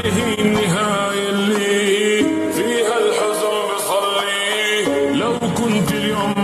هي النهاية اللي فيها الحزن بصلي. لو كنت اليوم